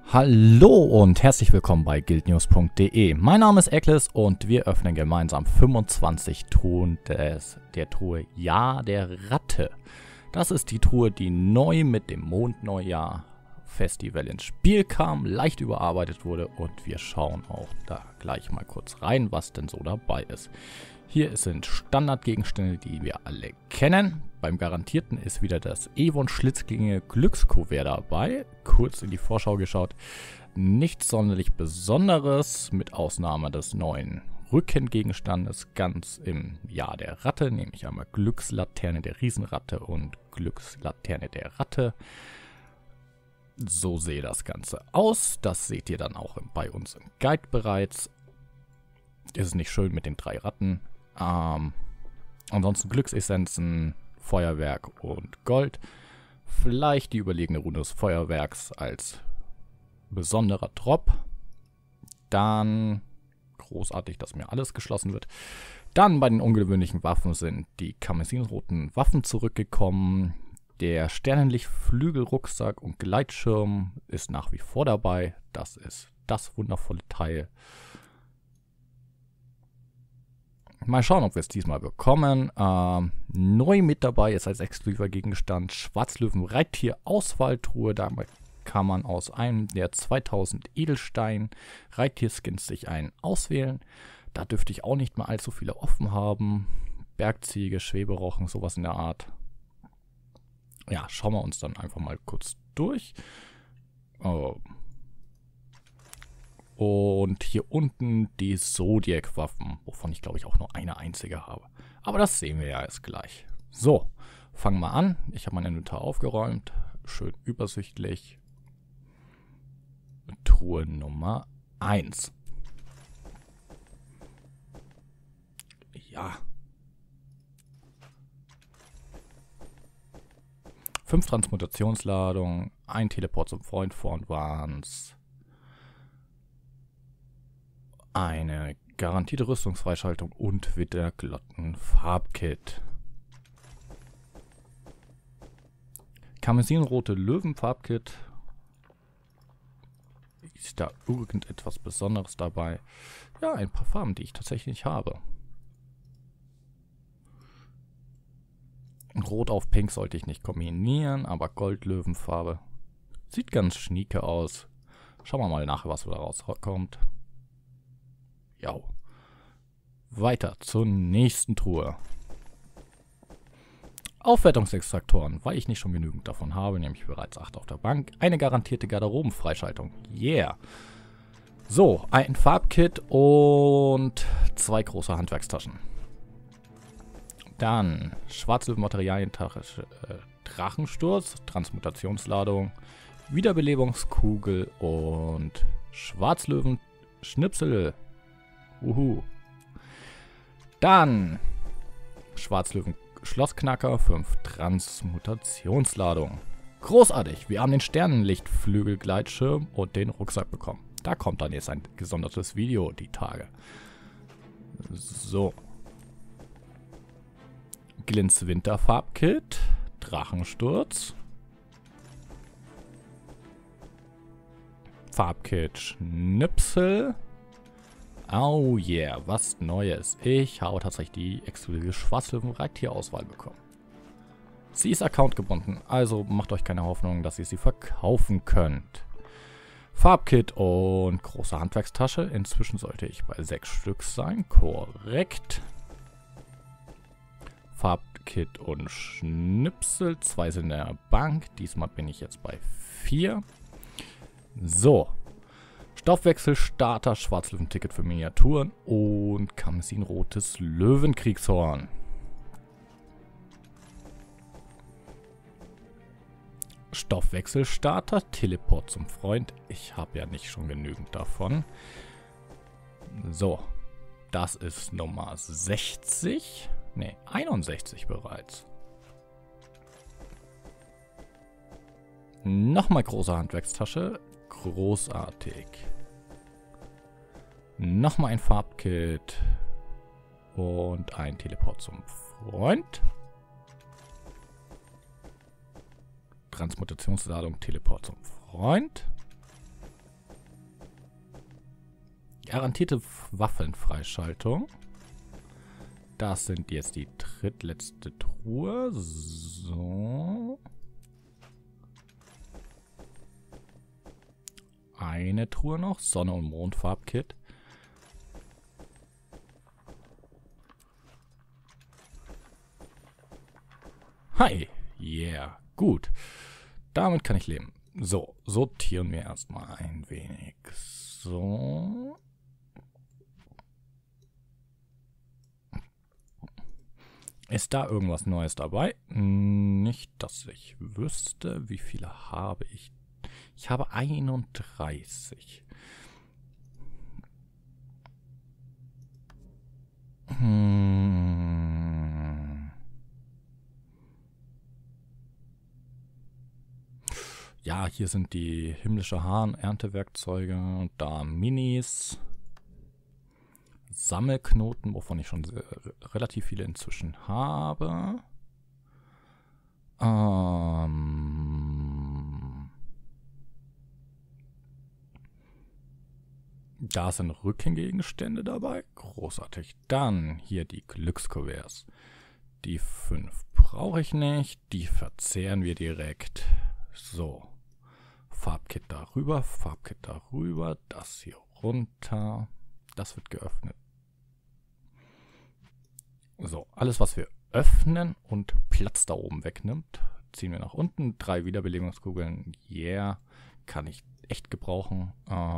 Hallo und herzlich willkommen bei guildnews.de. Mein Name ist Eklis und wir öffnen gemeinsam 25 Truhen der Truhe Jahr der Ratte. Das ist die Truhe, die neu mit dem Mondneujahr Festival ins Spiel kam, leicht überarbeitet wurde und wir schauen auch da gleich mal kurz rein, was denn so dabei ist. Hier sind Standardgegenstände, die wir alle kennen. Beim Garantierten ist wieder das Evon Schlitzklinge Glückskuvert dabei. Kurz in die Vorschau geschaut. Nichts sonderlich Besonderes, mit Ausnahme des neuen Rückengegenstandes ganz im Jahr der Ratte, nämlich einmal Glückslaterne der Riesenratte und Glückslaterne der Ratte. So sehe das Ganze aus. Das seht ihr dann auch bei uns im Guide bereits. Ist es nicht schön mit den 3 Ratten? Ansonsten Glücksessenzen, Feuerwerk und Gold. Vielleicht die überlegene Rune des Feuerwerks als besonderer Drop. Dann großartig, dass mir alles geschlossen wird. Dann bei den ungewöhnlichen Waffen sind die karmesinroten Waffen zurückgekommen. Der Sternenlicht-Flügelrucksack und Gleitschirm ist nach wie vor dabei. Das ist das wundervolle Teil. Mal schauen, ob wir es diesmal bekommen. Neu mit dabei ist als exklusiver Gegenstand Schwarzlöwen-Reittier-Auswahltruhe. Damit kann man aus einem der 2000 Edelstein Reittier-Skins sich einen auswählen. Da dürfte ich auch nicht mal allzu viele offen haben. Bergziege, Schweberochen, sowas in der Art. Ja, schauen wir uns dann einfach mal kurz durch. Und hier unten die Zodiac-Waffen, wovon ich glaube ich auch nur eine einzige habe. Aber das sehen wir ja erst gleich. So, fangen wir an. Ich habe mein Inventar aufgeräumt. Schön übersichtlich. Truhe Nummer 1. Ja. 5 Transmutationsladungen, ein Teleport zum Freund vorn waren's. Eine garantierte Rüstungsfreischaltung und Witterglotten Farbkit. Karmesinrote Löwenfarbkit. Ist da irgendetwas Besonderes dabei? Ja, ein paar Farben, die ich tatsächlich habe. Rot auf Pink sollte ich nicht kombinieren, aber Gold-Löwenfarbe sieht ganz schnieke aus. Schauen wir mal nach, was da rauskommt. Ja. Weiter zur nächsten Truhe. Aufwertungsextraktoren, weil ich nicht schon genügend davon habe, nämlich bereits 8 auf der Bank. Eine garantierte Garderobenfreischaltung. Yeah. So, ein Farbkit und 2 große Handwerkstaschen. Dann Schwarzlöwen-Materialientasche, Drachensturz, Transmutationsladung, Wiederbelebungskugel und Schwarzlöwen-Schnipsel. Dann Schwarzlöwen-Schlossknacker, 5 Transmutationsladungen. Großartig, wir haben den Sternenlicht-Flügel-Gleitschirm und den Rucksack bekommen. Da kommt dann jetzt ein gesondertes Video die Tage. So. Glints Winterfarbkit, Drachensturz, Farbkit Schnipsel. Oh yeah, was Neues. Ich habe tatsächlich die exklusive Schwarzlöwen-Reittier-Auswahl bekommen. Sie ist accountgebunden, also macht euch keine Hoffnung, dass ihr sie verkaufen könnt. Farbkit und große Handwerkstasche. Inzwischen sollte ich bei 6 Stück sein. Korrekt. Farbkit und Schnipsel. 2 sind in der Bank. Diesmal bin ich jetzt bei 4. So. Stoffwechselstarter, Schwarzlöwen-Ticket für Miniaturen und karmesinrotes Löwenkriegshorn. Stoffwechselstarter, Teleport zum Freund. Ich habe ja nicht schon genügend davon. So. Das ist Nummer 60. Ne, 61 bereits. Nochmal große Handwerkstasche. Großartig. Nochmal ein Farbkit. Und ein Teleport zum Freund. Transmutationsladung, Teleport zum Freund. Garantierte Waffenfreischaltung. Das sind jetzt die drittletzte Truhe. So. Eine Truhe noch. Sonne- und Mondfarbkit. Hi. Yeah. Gut. Damit kann ich leben. So. Sortieren wir erstmal ein wenig. So. Ist da irgendwas Neues dabei? Nicht, dass ich wüsste. Wie viele habe ich? Ich habe 31. Ja, hier sind die himmlische Hahn, Erntewerkzeuge, da Minis, Sammelknoten, wovon ich schon relativ viele inzwischen habe. Da sind Rückengegenstände dabei. Großartig. Dann hier die Glückskuverts. Die 5 brauche ich nicht. Die verzehren wir direkt. So. Farbkit darüber, Farbkit darüber. Das hier runter. Das wird geöffnet. So, alles was wir öffnen und Platz da oben wegnimmt, ziehen wir nach unten. 3 Wiederbelebungskugeln. Yeah. Kann ich echt gebrauchen.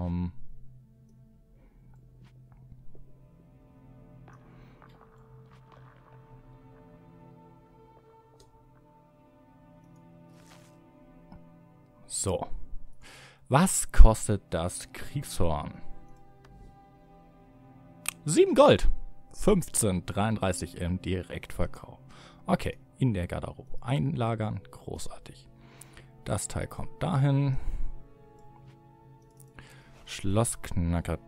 So. Was kostet das Kriegshorn? 7 Gold. 15,33 im Direktverkauf. Okay, in der Garderobe einlagern. Großartig. Das Teil kommt dahin. Schlossknacker.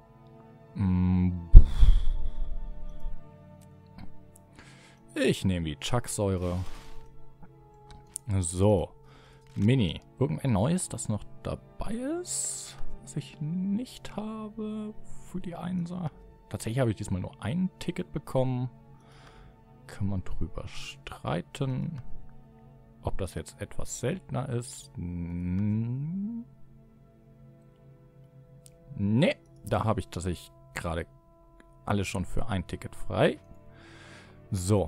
Ich nehme die Chucksäure. So. Mini. Irgendein Neues, das noch dabei ist, was ich nicht habe für die Einser. Tatsächlich habe ich diesmal nur ein Ticket bekommen. Kann man drüber streiten, ob das jetzt etwas seltener ist. Ne, da habe ich tatsächlich gerade alle schon für ein Ticket frei. So,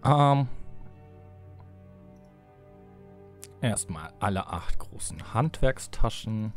erstmal alle 8 großen Handwerkstaschen.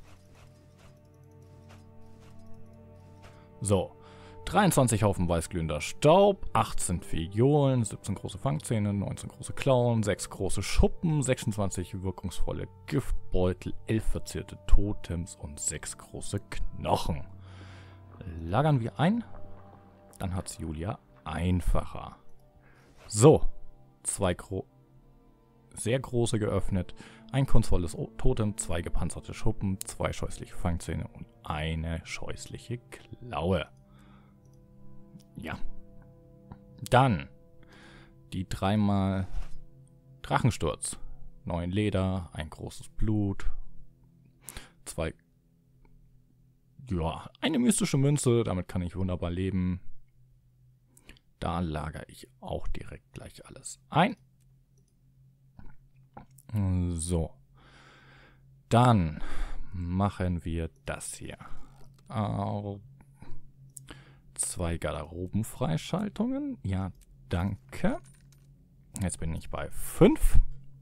So, 23 Haufen weißglühender Staub, 18 Fiolen, 17 große Fangzähne, 19 große Klauen, 6 große Schuppen, 26 wirkungsvolle Giftbeutel, 11 verzierte Totems und 6 große Knochen. Lagern wir ein, dann hat es Julia einfacher. So, 2 sehr große geöffnet, ein kunstvolles Totem, 2 gepanzerte Schuppen, 2 scheußliche Fangzähne und eine scheußliche Klaue. Ja. Dann die 3-mal Drachensturz. 9 Leder, ein großes Blut, 2. Ja, eine mystische Münze, damit kann ich wunderbar leben. Da lagere ich auch direkt gleich alles ein. So. Dann machen wir das hier. 2 Garderobenfreischaltungen. Ja, danke. Jetzt bin ich bei 5.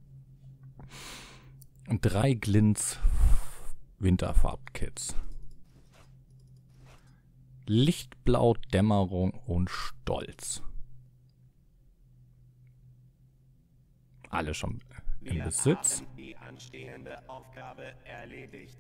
3 Glints Winterfarbkits. Lichtblau, Dämmerung und Stolz. Alle schon im Besitz. Haben die anstehende Aufgabe erledigt.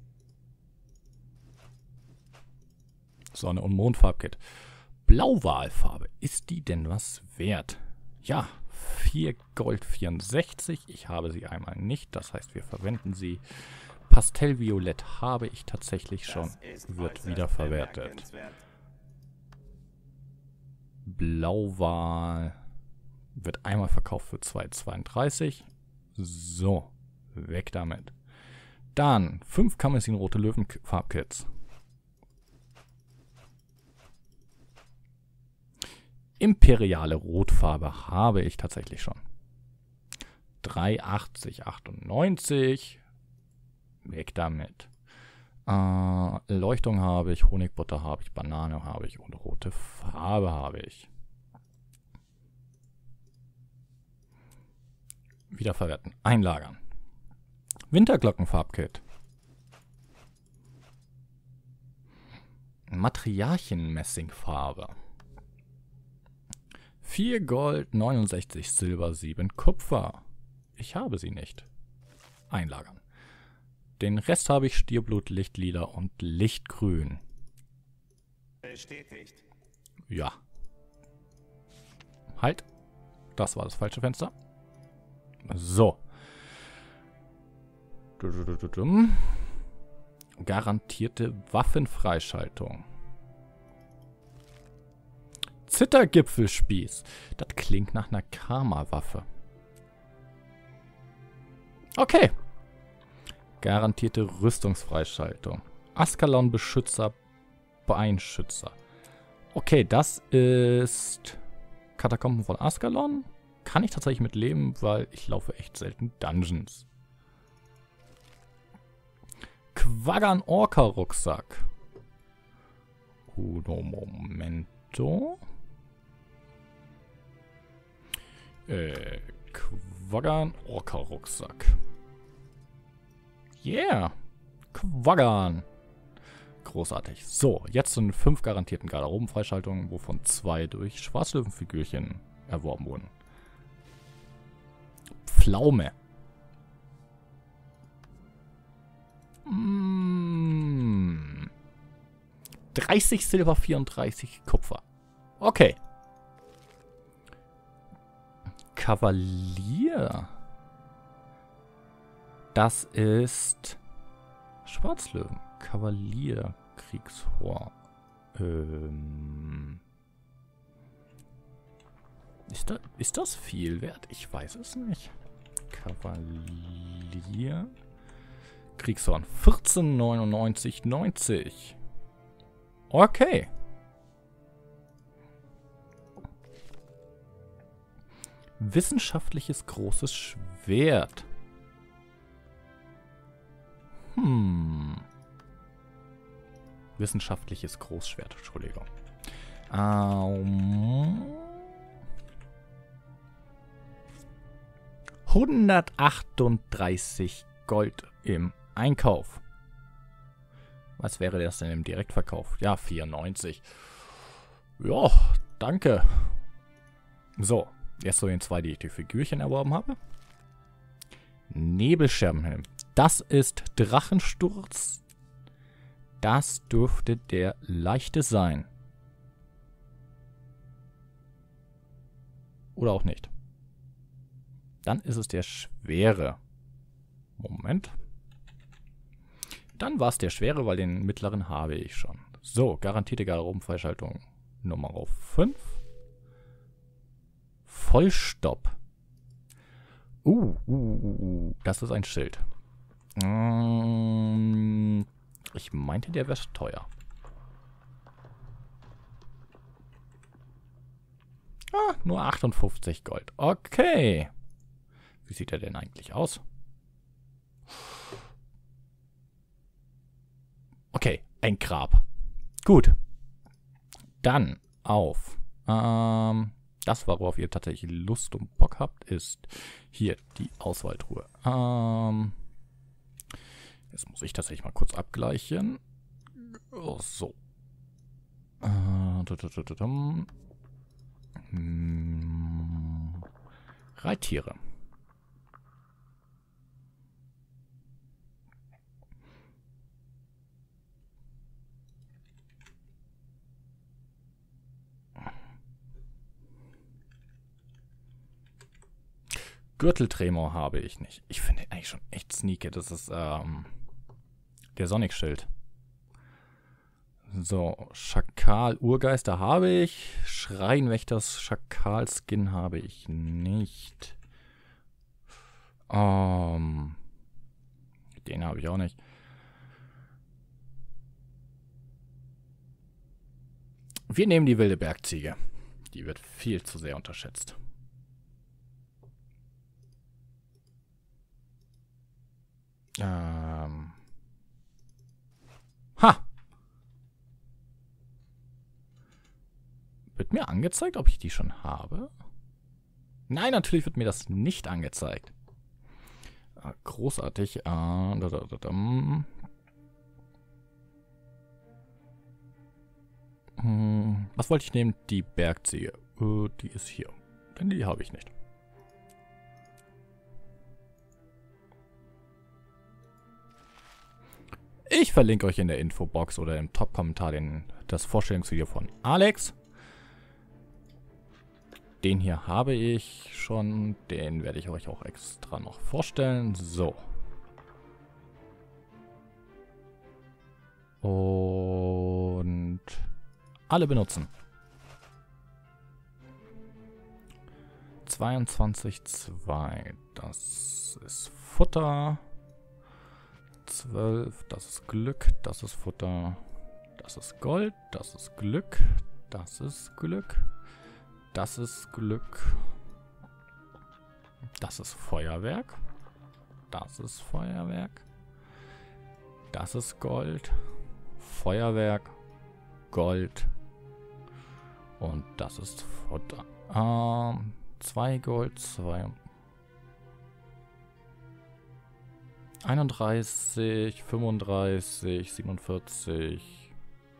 Sonne- und Mondfarbkit. Blauwalfarbe. Ist die denn was wert? Ja, 4 Gold 64. Ich habe sie einmal nicht. Das heißt, wir verwenden sie. Pastellviolett habe ich tatsächlich schon. Wird wiederverwertet. Blauwal wird einmal verkauft für 2,32. So, weg damit. Dann 5 Kamessin-rote Löwenfarbkits. Imperiale Rotfarbe habe ich tatsächlich schon. 3,80,98. Weg damit. Leuchtung habe ich, Honigbutter habe ich, Banane habe ich und rote Farbe habe ich. Wiederverwerten. Einlagern. Winterglockenfarbkit. Matriarchen-Messingfarbe. 4 Gold, 69 Silber, 7 Kupfer. Ich habe sie nicht. Einlagern. Den Rest habe ich Stierblut, Lichtlila und Lichtgrün. Bestätigt. Ja. Halt. Das war das falsche Fenster. So. Garantierte Waffenfreischaltung. Zittergipfelspieß. Das klingt nach einer Karma-Waffe. Okay. Garantierte Rüstungsfreischaltung. Askalon-Beschützer, Beinschützer. Okay, das ist Katakomben von Askalon. Kann ich tatsächlich mit leben, weil ich laufe echt selten Dungeons. Quaggan Orca Rucksack. Uno momento. Quaggan Orca Rucksack. Yeah. Quaggan. Großartig. So, jetzt sind 5 garantierten Garderobenfreischaltungen, wovon 2 durch Schwarzlöwenfigürchen erworben wurden. Pflaume. 30 Silber, 34 Kupfer. Okay. Kavalier. Das ist Schwarzlöwen. Kavalier. Kriegshor. Ist das viel wert? Ich weiß es nicht. Kavalier. Kriegshorn. 14,99,90. Okay. Wissenschaftliches großes Schwert. Wissenschaftliches Großschwert, Entschuldigung. 138 Gold im Einkauf. Was wäre das denn im Direktverkauf? Ja, 94. Ja, danke. So, jetzt zu den 2, die ich die Figürchen erworben habe. Nebelscherbenhelm. Das ist Drachensturz. Das dürfte der leichte sein. Oder auch nicht. Dann ist es der schwere. Moment. Dann war es der schwere, weil den mittleren habe ich schon. So, garantierte Garderobenfreischaltung Nummer 5. Vollstopp. Das ist ein Schild. Ich meinte, der wäre teuer. Nur 58 Gold. Okay. Wie sieht er denn eigentlich aus? Okay, ein Grab. Gut. Dann auf. Das, worauf ihr tatsächlich Lust und Bock habt, ist hier die Auswahltruhe. Jetzt muss ich tatsächlich mal kurz abgleichen. Oh, so. Reittiere. Gürteltremor habe ich nicht. Ich finde eigentlich schon echt sneaky. Das ist der Sonic-Schild. So, Schakal-Urgeister habe ich. Schreinwächters Schakal-Skin habe ich nicht. Den habe ich auch nicht. Wir nehmen die wilde Bergziege. Die wird viel zu sehr unterschätzt. Ha! Wird mir angezeigt, ob ich die schon habe? Nein, natürlich wird mir das nicht angezeigt. Großartig. Was wollte ich nehmen? Die Bergziege. Die ist hier. Denn die habe ich nicht. Ich verlinke euch in der Infobox oder im Top-Kommentar das Vorstellungsvideo von Alex. Den hier habe ich schon. Den werde ich euch auch extra noch vorstellen. So. Und alle benutzen. 22,2. Das ist Futter. 12. Das ist Glück. Das ist Futter. Das ist Gold. Das ist Glück. Das ist Glück. Das ist Glück. Das ist Feuerwerk. Das ist Feuerwerk. Das ist Gold. Feuerwerk. Gold. Und das ist Futter. 2 Gold, 2. 31, 35, 47,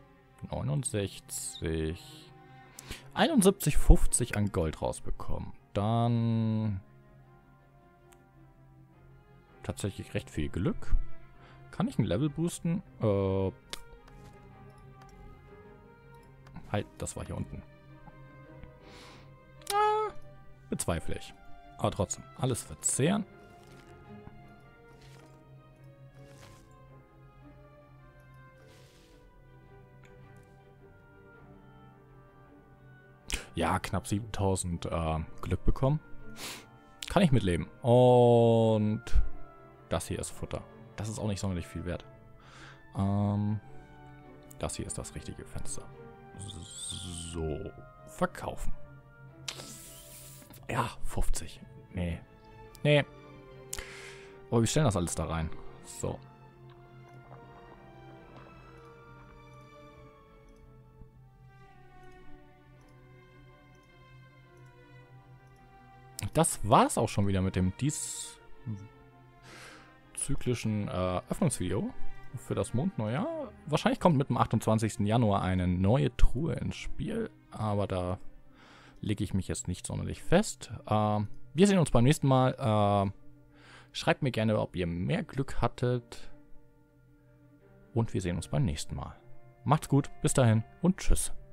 69. 71,50 an Gold rausbekommen. Dann tatsächlich recht viel Glück. Kann ich ein Level boosten? Halt, das war hier unten. Bezweifle ich. Aber trotzdem, alles verzehren. Ja, knapp 7000 Glück bekommen. Kann ich mitleben. Und das hier ist Futter. Das ist auch nicht sonderlich viel wert. Das hier ist das richtige Fenster. So, verkaufen. Ja, 50. Nee. Nee. Aber wir stellen das alles da rein. So. Das war's auch schon wieder mit dem zyklischen Öffnungsvideo für das Mondneujahr. Wahrscheinlich kommt mit dem 28. Januar eine neue Truhe ins Spiel, aber da lege ich mich jetzt nicht sonderlich fest. Wir sehen uns beim nächsten Mal. Schreibt mir gerne, ob ihr mehr Glück hattet. Und wir sehen uns beim nächsten Mal. Macht's gut, bis dahin und tschüss.